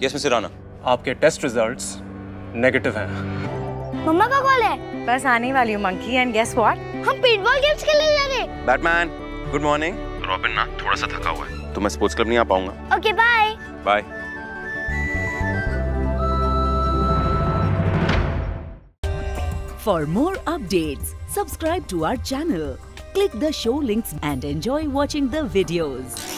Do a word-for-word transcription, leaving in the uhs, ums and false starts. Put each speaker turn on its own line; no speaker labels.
Yes mister Rana.
आपके test results negative हैं।
मम्मा का कॉल है।
बस आने वाली हूँ मंकी एंड गेस व्हाट?
हम पेंटबॉल गेम्स खेलने जा रहे हैं।
Batman good morning. रॉबिन ना थोड़ा सा थका हुआ है तो मैं स्पोर्ट्स क्लब नहीं आ पाऊंगा।
Okay bye.
Bye.
For more updates, subscribe to our channel, click the show links and enjoy watching the videos.